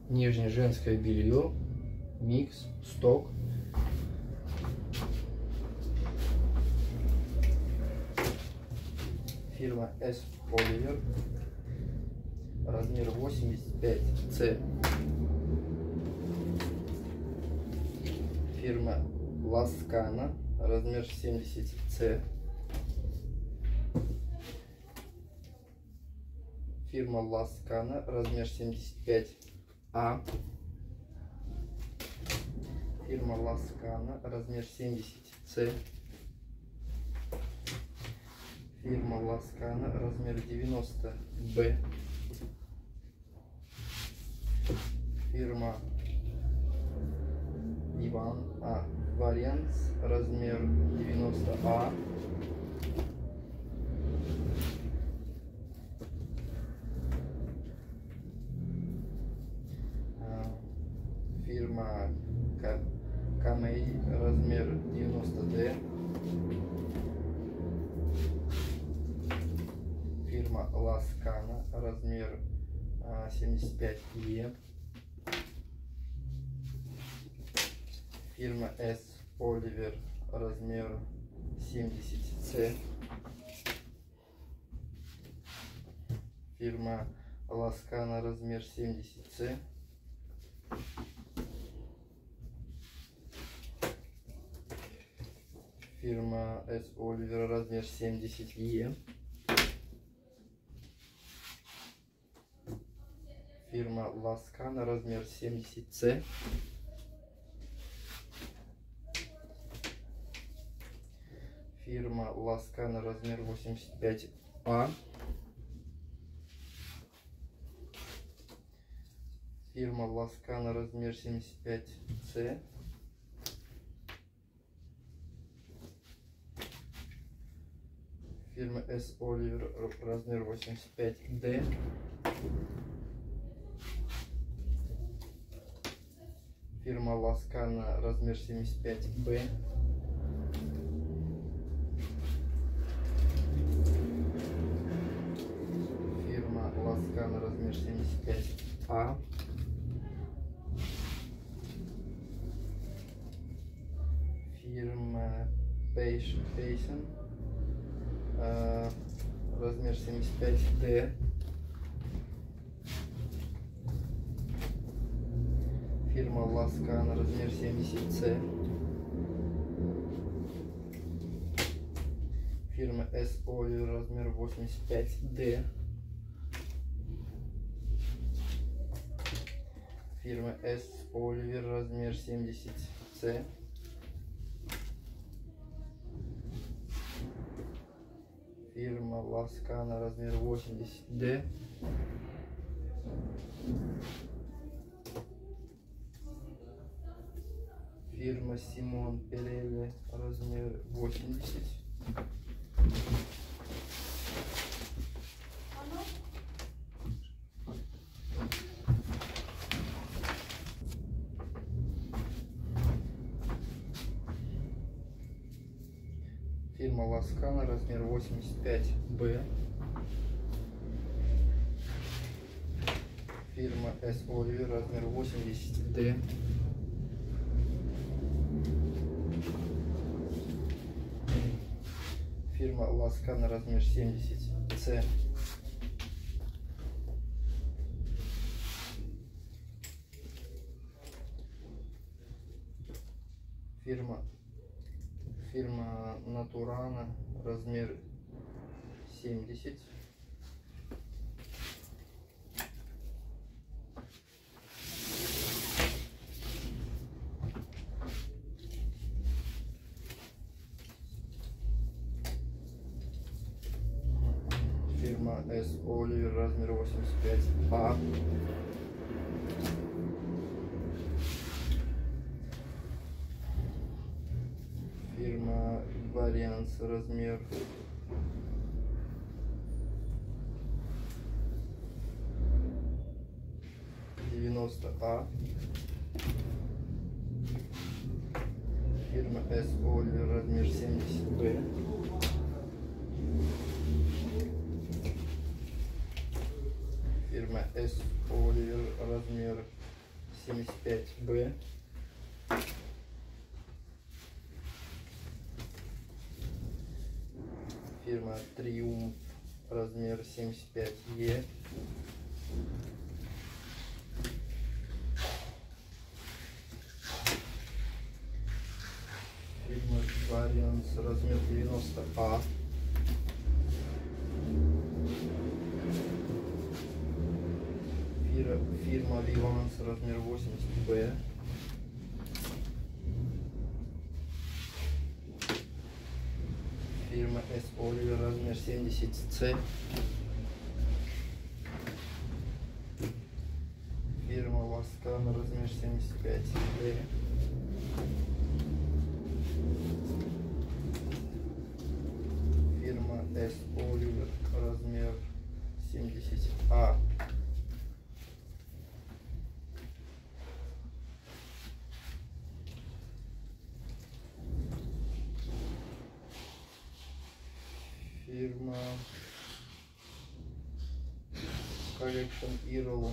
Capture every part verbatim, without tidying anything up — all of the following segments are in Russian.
Нижнее женское белье, микс, сток. Фирма S. Oliver, размер восемьдесят пять С. Фирма Ласкана, размер семьдесят С. Фирма Ласкана, размер семьдесят пять А. Фирма Ласкана, размер семьдесят С. Фирма Ласкана, размер девяносто Б. Фирма Иван А. Варианс, размер девяносто А. Фирма Камей, размер девяносто Д. Фирма Ласкана, размер семьдесят пять Е. Фирма S. Oliver, размер семьдесят С. Фирма Ласкана, размер семьдесят С. Фирма S. Oliver, размер семьдесят Е. Фирма Ласкана, размер семьдесят С. Фирма Ласкана, размер восемьдесят пять А. Фирма Ласкана, размер семьдесят пять С. Фирма S. Oliver, размер восемьдесят пять Д. Фирма Ласкана, размер семьдесят пять Б. Фирма Ласкана, размер семьдесят пять А. Фирма Payson, э, размер семьдесят пять Д. Фирма Ласкана, размер семьдесят С. Фирма S. Oliver, размер восемьдесят пять Д. Фирма S. Oliver, размер семьдесят С. Фирма Ласкана, размер восемьдесят Д. Фирма Симон Перелли, размер восемьдесят. Фирма Ласкана, размер восемьдесят пять Б. Фирма S. Oliver, размер восемьдесят Д. Фирма Ласкана, размер семьдесят С. Фирма Фирма Натурана, размер семьдесят. Фирма S. Oliver, размер восемьдесят пять А. Фирма Варианс, размер девяносто А. Фирма S. Oliver, размер семьдесят Б. Фирма S. Oliver, размер семьдесят пять бэ. Фирма Триумф, размер семьдесят пять е. Фирма Variance, размер девяносто а. Фирма Vivance, размер восемьдесят бэ. Фирма S. Oliver, размер семьдесят цэ. Фирма Васкана, размер семьдесят пять дэ. Фирма S. Oliver, размер семьдесят а. Фирма Collection Hero,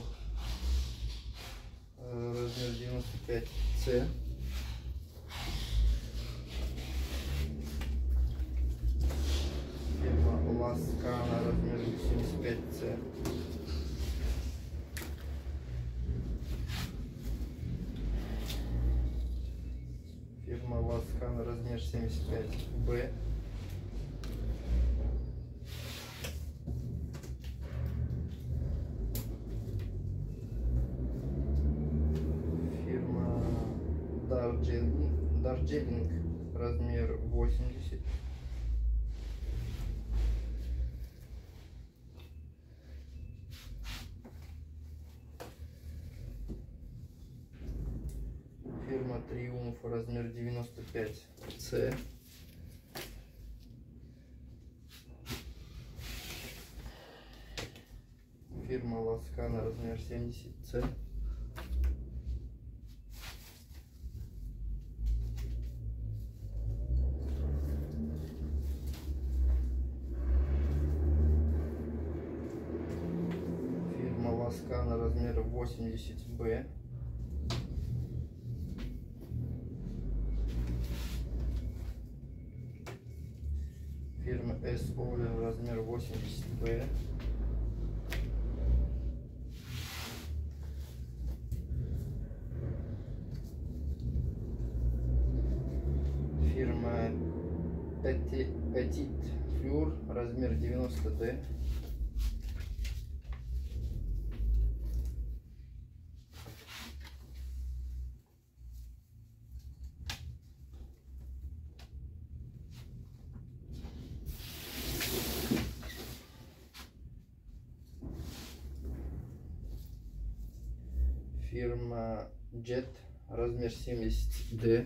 размер девяносто пять цэ. Фирма Ласкана, размер семьдесят пять цэ. Фирма Ласкана, размер семьдесят пять бэ. Дарджелинг, размер восемьдесят. Фирма Триумф, размер девяносто пять цэ. Фирма Ласкана, размер семьдесят цэ. Ласкана, размер восемьдесят бэ. Фирма S. Oliver, размер восемьдесят бэ. Фирма Petit Fleur, размер девяносто дэ. Фирма Jet, размер семьдесят дэ.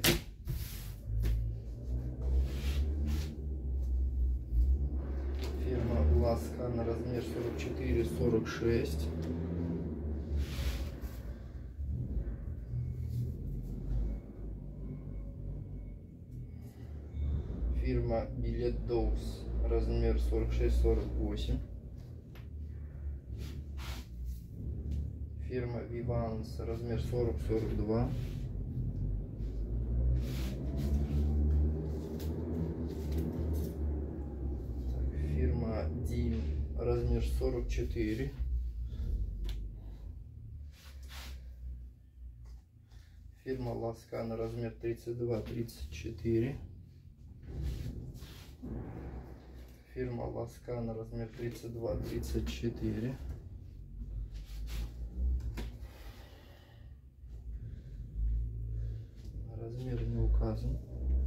Фирма Ласкана, размер сорок четыре сорок шесть. Фирма Billet Dogs, размер сорок шесть сорок восемь. Фирма Vivance, размер сорок сорок два. Фирма Дим, размер сорок четыре. Фирма Ласкана, размер тридцать два тридцать четыре. Фирма Ласкана, размер тридцать два тридцать четыре. Размер не указан.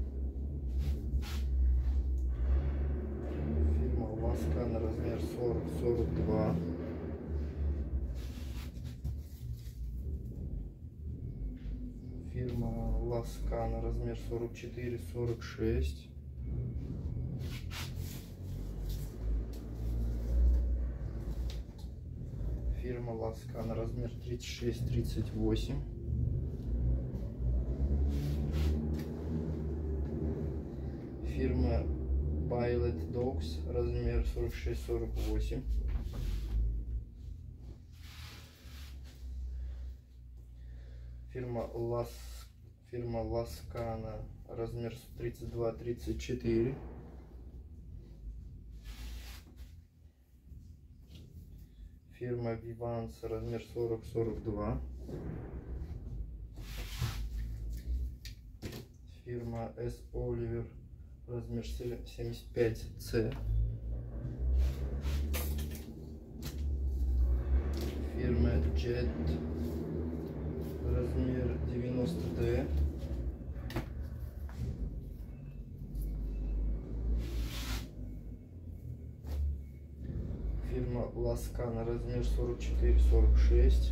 Фирма Ласкана, размер сорок сорок два. Фирма Ласкана, размер сорок четыре сорок шесть. Фирма Ласкана, размер тридцать шесть тридцать восемь. Фирма Billet Dogs, размер сорок шесть сорок восемь. Фирма Лас, фирма Ласкана, размер тридцать два тридцать четыре. Фирма Vivans, размер сорок сорок два. Фирма S. Oliver, размер семьдесят пять С. Фирма Jet, размер девяносто Д. Фирма Ласкана, размер сорок четыре сорок шесть.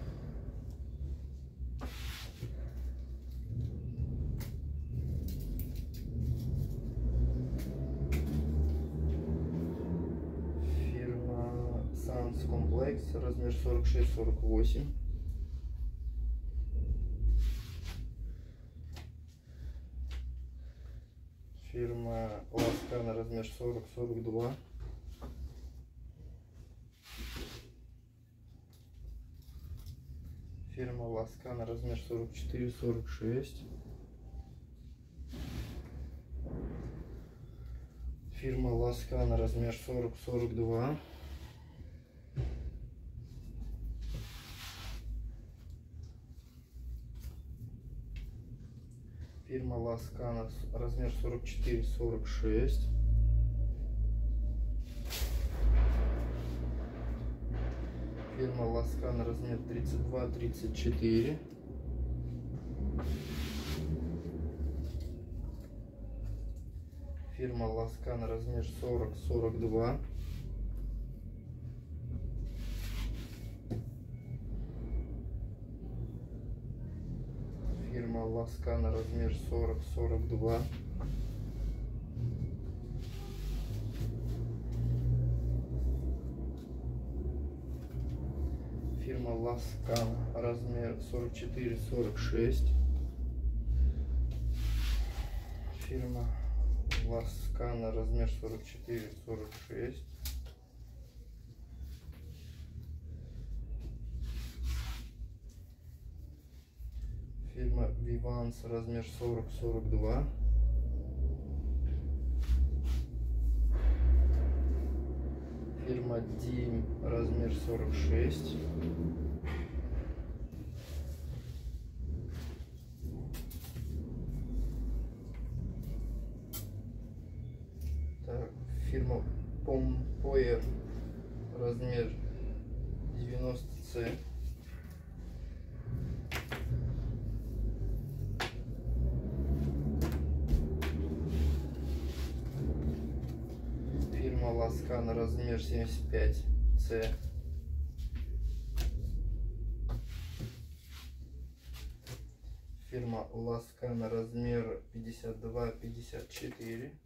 Фирма Sans Complex, размер сорок шесть сорок восемь. Фирма Ласкана, размер сорок сорок два. Фирма Ласкана, размер сорок четыре сорок шесть. Фирма Ласкана, размер сорок сорок два. Фирма Ласкана, размер сорок четыре сорок шесть. Фирма Ласкана, размер тридцать два тридцать четыре. Фирма Ласкана, размер сорок сорок два. Фирма Ласкана, размер сорок сорок два. Фирма Ласкана, размер сорок четыре сорок шесть. Фирма Ласкана, размер сорок четыре сорок шесть. Фирма Vivans, размер сорок сорок два. Фирма Дим, размер сорок шесть. Так, фирма Pompoyer, размер девяносто С. Фирма Ласкана, размер семьдесят пять С. Фирма Ласкана, размер пятьдесят два пятьдесят четыре.